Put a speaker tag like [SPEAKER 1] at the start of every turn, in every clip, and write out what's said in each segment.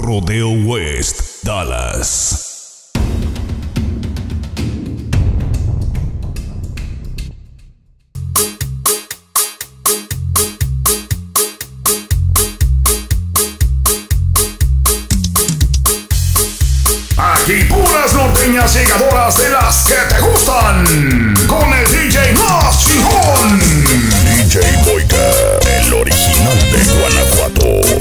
[SPEAKER 1] Rodeo West, Dallas.
[SPEAKER 2] Aquí puras norteñas llegadoras de las que te gustan. Con el DJ más chingón, DJ Boyka, el original de Guanajuato.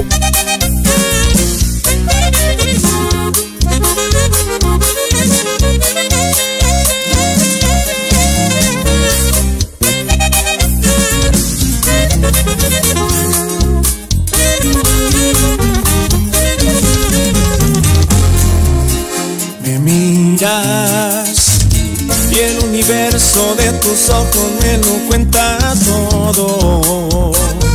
[SPEAKER 3] Y el universo de tus ojos me lo cuenta todo.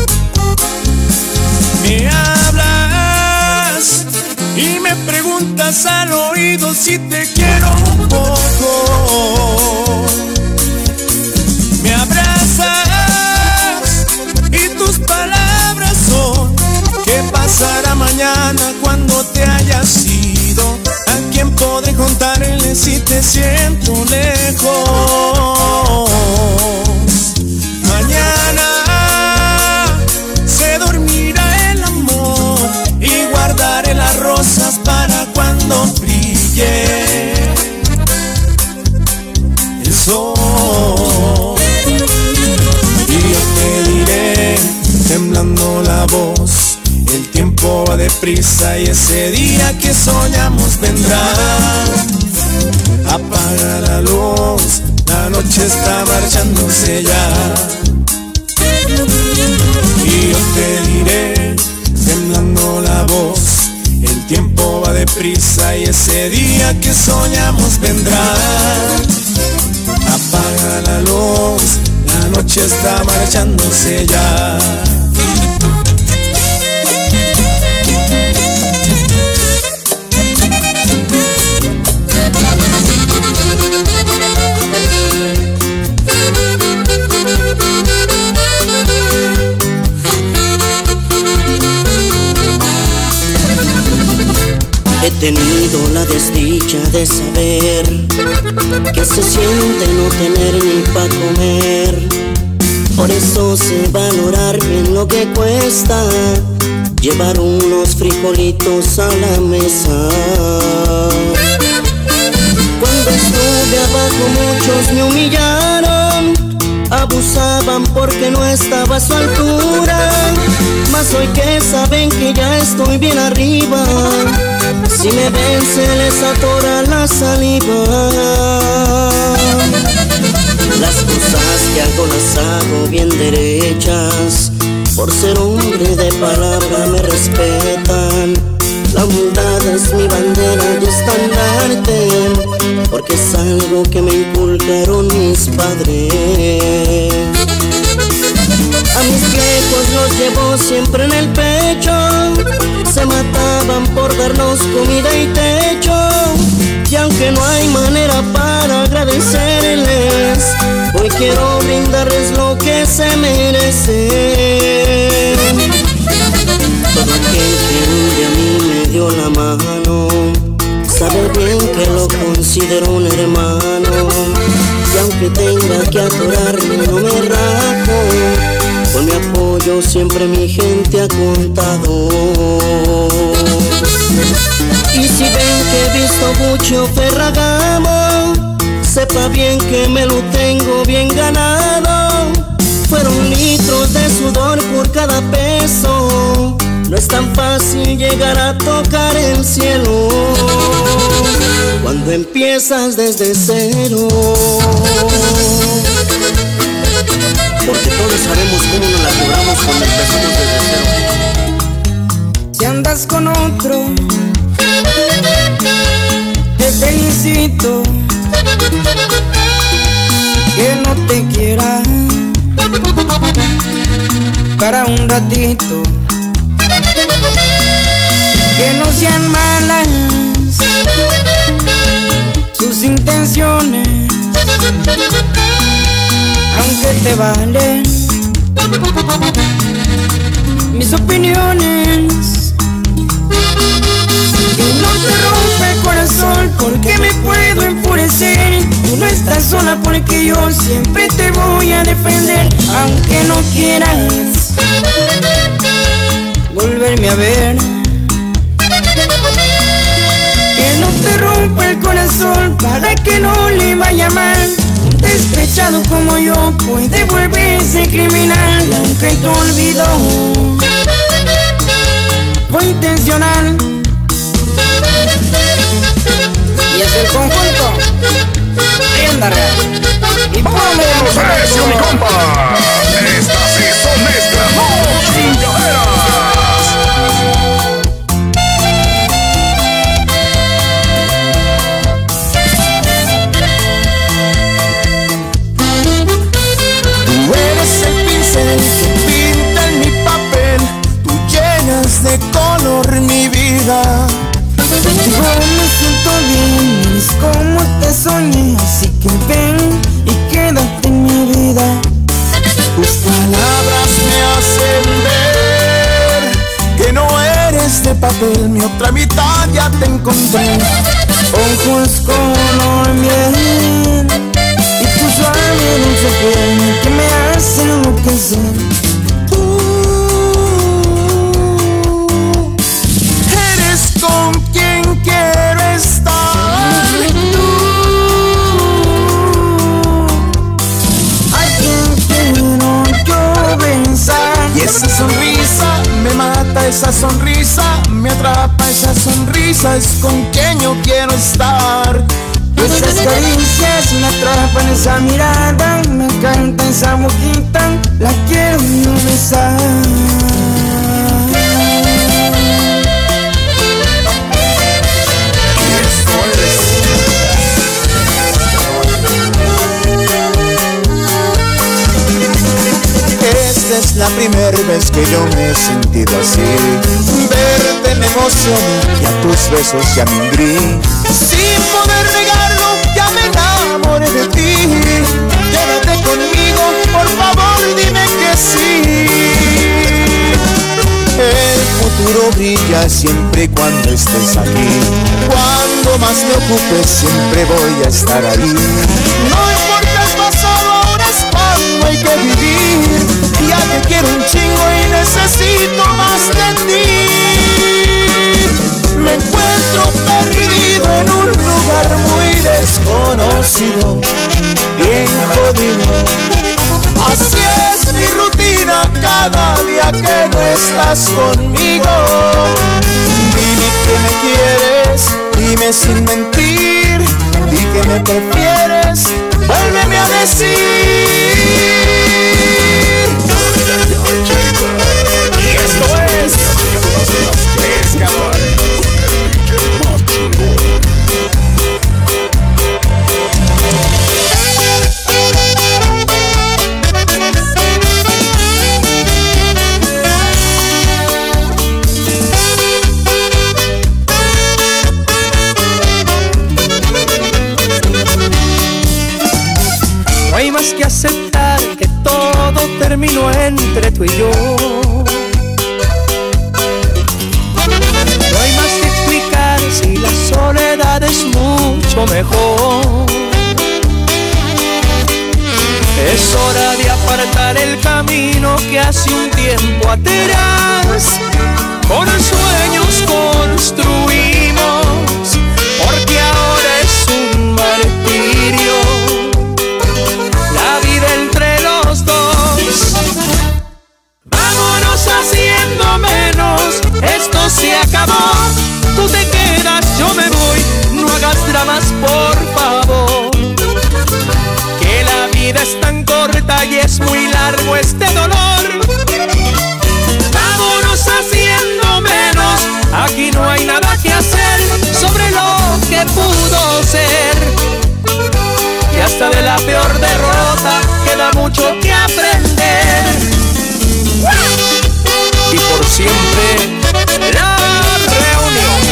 [SPEAKER 3] Me hablas y me preguntas al oído si te quiero un poco. Me abrazas y tus palabras son: ¿qué pasará mañana cuando te hayas ido? ¿A quién podré contarle si te siento lejos? Mañana se dormirá el amor y guardaré las rosas para cuando brille el sol. Y yo te diré, temblando la voz: el tiempo va deprisa y ese día que soñamos vendrá. Apaga la luz, la noche está marchándose ya. Y yo te diré, temblando la voz: el tiempo va deprisa y ese día que soñamos vendrá. Apaga la luz, la noche está marchándose ya.
[SPEAKER 4] He tenido la desdicha de saber que se siente no tener ni pa' comer. Por eso sé valorar bien lo que cuesta llevar unos frijolitos a la mesa. Cuando estuve abajo muchos me humillaron, abusaban porque no estaba a su altura. Mas hoy que saben que ya estoy bien arriba, si me ven se les atora la saliva. Las cosas que hago las hago bien derechas, por ser hombre de palabra me respetan. La humildad es mi bandera y estandarte, porque es algo que me inculcaron mis padres. A mis viejos los llevo siempre en el pecho, se mataban por darnos comida y techo. Y aunque no hay manera para agradecerles, hoy quiero brindarles lo que se merecen. Todo aquel que un día a mí me dio la mano sabe bien que lo considero un hermano. Y aunque tenga que atorarme no me rajo, con mi apoyo siempre mi gente ha contado. Y si ven que he visto mucho Ferragamo, sepa bien que me lo tengo bien ganado. Fueron litros de sudor por cada peso, no es tan fácil llegar a tocar el cielo cuando empiezas desde cero. Porque todos sabemos cómo nos la cobramos cuando empezamos desde cero.
[SPEAKER 5] Si andas con otro, te felicito. Que no te quiera para un ratito, que no sean malas sus intenciones, aunque te valen mis opiniones. hacer. Tú no estás sola porque yo siempre te voy a defender. Aunque no quieras volverme a ver, que no te rompa el corazón para que no le vaya mal. Un despechado como yo puede volverse criminal. Y aunque te olvidó, fue intencional. Y es el conjunto Rienda Real. Y
[SPEAKER 2] ¡vámonos a eso, mi compa! Estas sí son mezclas, no chingaderas.
[SPEAKER 3] Tú eres el pincel que pinta en mi papel. Tú llenas de color mi vida.
[SPEAKER 5] yo me siento bien, es como te soñé. Así que ven y quédate en mi vida.
[SPEAKER 3] Tus palabras me hacen ver que no eres de papel. Mi otra mitad ya te encontré.
[SPEAKER 5] Ojos color miel y tu suave dulce piel que me hace enloquecer.
[SPEAKER 3] Eres con quien quiero estar.
[SPEAKER 5] A quien quiero yo besar.
[SPEAKER 3] Y esa sonrisa me mata, esa sonrisa me atrapa, esa sonrisa es con quien yo quiero estar.
[SPEAKER 5] Esas caricias me atrapan, esa mirada me encanta, esa boquita la quiero yo besar.
[SPEAKER 3] Esta es la primera vez que yo me he sentido así. Verte me emociona y a tus besos ya me hundí. Sin poder negarlo, ya me enamoré de ti. Quédate conmigo, por favor, dime que sí. El futuro brilla siempre y cuando estés aquí. Cuando más me ocupes, siempre voy a estar ahí. No importa el pasado, ahora es cuando hay que vivir. Ya te quiero un chingo y necesito más de ti. Me encuentro perdido en un lugar muy desconocido, bien jodido. Así es mi rutina cada día que no estás conmigo. Dime que me quieres, dime sin mentir. Di que me prefieres, vuélveme a decir.
[SPEAKER 2] Y esto es Pescador.
[SPEAKER 6] No hay más que aceptar que todo terminó entre tú y yo. No hay más que explicar si la soledad es mucho mejor. Es hora de apartar el camino que hace un tiempo atrás con sueños construimos, porque ahora es un martirio la vida entre los dos. Vámonos haciendo menos, esto se acabó. Tú te quedas, yo me voy, no hagas dramas por favor. Que la vida es tan corta y es muy largo este dolor. Vámonos haciendo menos, aquí no hay nada que hacer sobre lo que pudo ser. Y hasta de la peor derrota queda mucho que aprender. Y por siempre la reunión.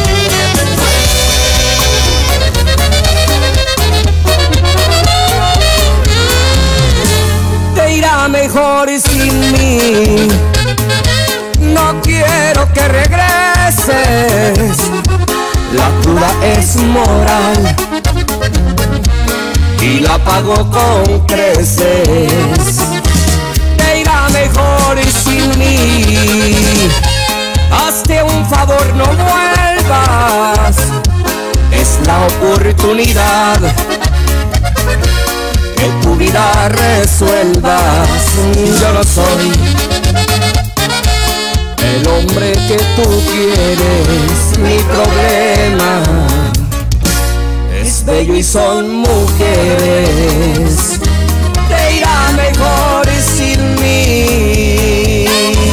[SPEAKER 5] Te irá mejor sin mí. No quiero que regreses. La cruda es moral.
[SPEAKER 3] y la pago con creces. Te irá mejor sin mí. Hazte un favor, no vuelvas. Es la oportunidad que tu vida resuelvas. Yo no soy el hombre que tú quieres. Mi problema es bello y son mujeres. Te irá mejor sin mí.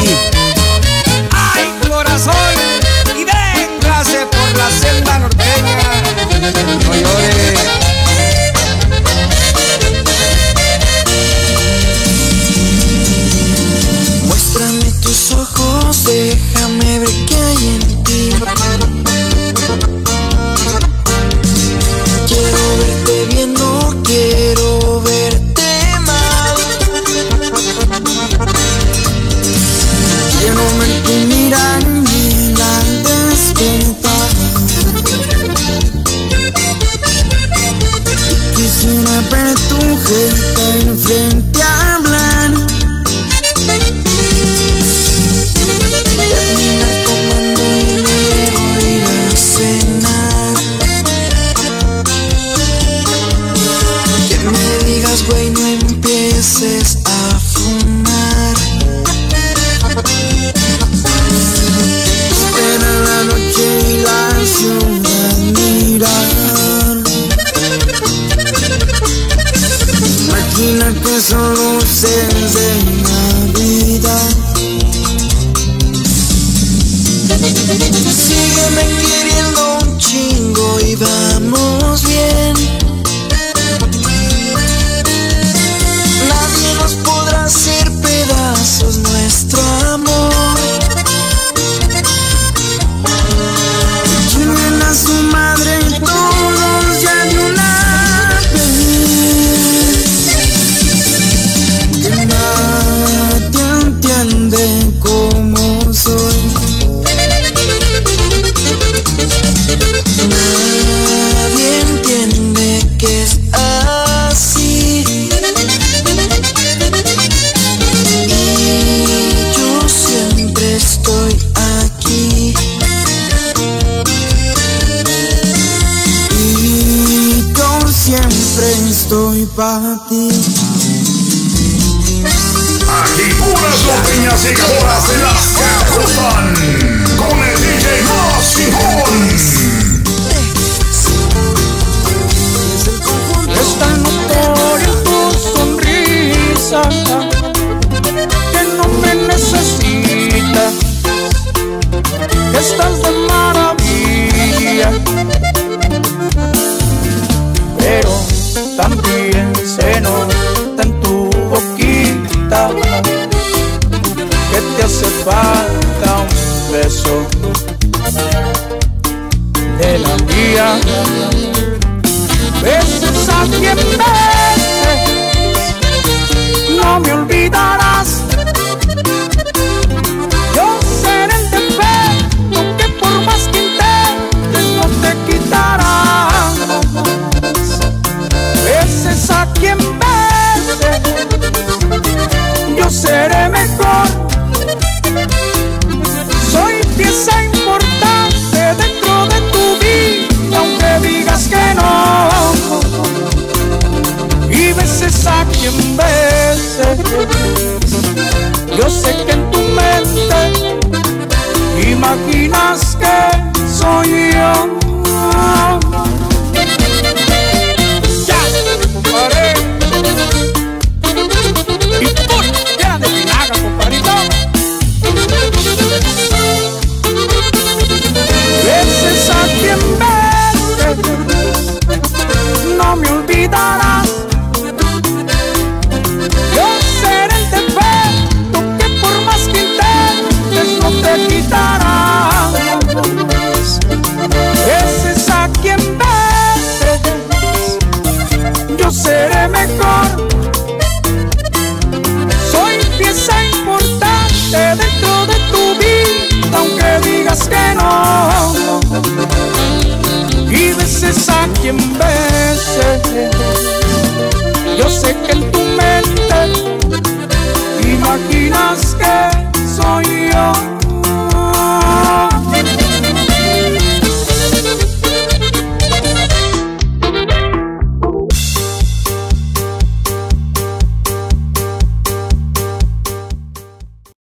[SPEAKER 3] ¡Ay, corazón! Y véngase por la senda norteña. No llores.
[SPEAKER 7] Muéstrame tus ojos, déjame ver qué hay en ti. Quiero verte bien, no quiero verte mal. Quiero ver tu mirar y la despertar. Quisiera ver tu jeta enfrente a hablar. Terminar tomando y luego ir a cenar. Que me digas, güey, no empieces a fumar. Espera la noche y la ciudad mirar. Imagina que son luces de Navidad. Sígueme queriendo un chingo y vamos bien. Nadie nos podrá hacer pedazos nuestro amor. Chinguen a su madre todos ya de una vez. Que nadie entiende cómo soy. Nadie entiende que es así. Y yo siempre estoy aquí. Y yo siempre estoy para ti.
[SPEAKER 2] Aquí puras norteñas llegadoras de las que te gustan. Con el DJ Más Fijón.
[SPEAKER 5] Es tan notoria tu sonrisa que no me necesita, que estás de maravilla, pero también se nota en tu boquita que te hace falta un beso de la mía. Beses a quien beses, no me olvidarás. Yo seré el defecto que por más que intentes no te quitarás. Beses a quien beses, yo seré mejor. Soy pieza importante dentro de tu vida, aunque digas que no. Y beses a quien beses.
[SPEAKER 6] Yo sé que en tu